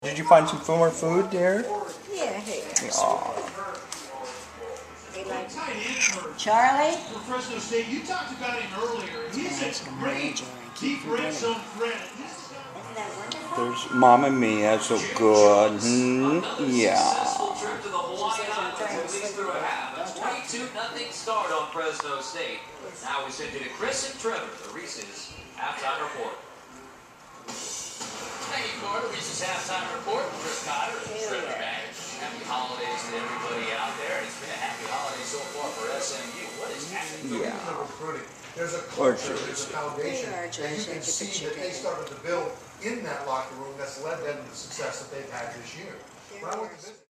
Did you find some more food there? Yeah, here. Aw. Charlie? For Fresno State, you talked about him earlier. He's a great deep red zone threat. Isn't that wonderful? There's Mamma Mia, so good. Yeah. Trip to the Hawaiian Islands, at least through a half. A 22-0 start on Fresno State. Now we send you to Chris and Trevor, the Reese's halftime report. Thank you, Carter. Reese's halftime report. Chris Cotter and Trevor Banks. Happy holidays to everybody out there. It's been a happy holiday so far for SMU. What is happening? Yeah. There's a culture, there's a foundation, and you can see that they started to build in that locker room that's led them to the success that they've had this year. When I went to visit